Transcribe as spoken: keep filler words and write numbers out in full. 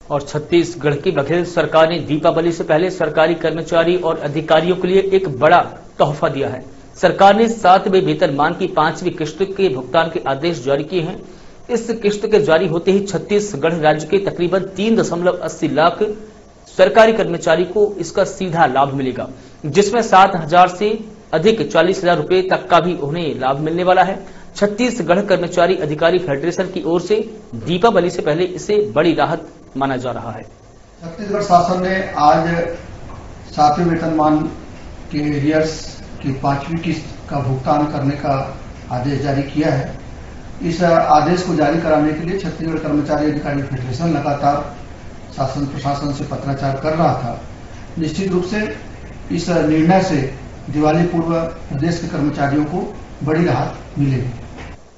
और छत्तीसगढ़ की बघेल सरकार ने दीपावली से पहले सरकारी कर्मचारी और अधिकारियों के लिए एक बड़ा तोहफा दिया है। सरकार ने सातवें वेतनमान की पांचवी किस्त के भुगतान के आदेश जारी किए हैं। इस किस्त के जारी होते ही छत्तीसगढ़ राज्य के तकरीबन तीन दशमलव अस्सी लाख सरकारी कर्मचारी को इसका सीधा लाभ मिलेगा, जिसमें सात हजार से अधिक चालीस हजार रुपए तक का भी उन्हें लाभ मिलने वाला है। छत्तीसगढ़ कर्मचारी अधिकारी फेडरेशन की ओर से दीपावली से पहले इसे बड़ी राहत माना जा रहा है। छत्तीसगढ़ शासन ने आज सातवें वेतनमान के एरियर्स की पांचवी किस्त का भुगतान करने का आदेश जारी किया है। इस आदेश को जारी कराने के लिए छत्तीसगढ़ कर्मचारी अधिकारी फेडरेशन लगातार शासन प्रशासन से पत्राचार कर रहा था। निश्चित रूप से इस निर्णय से दिवाली पूर्व प्रदेश के कर्मचारियों को बड़ी राहत मिलेगी।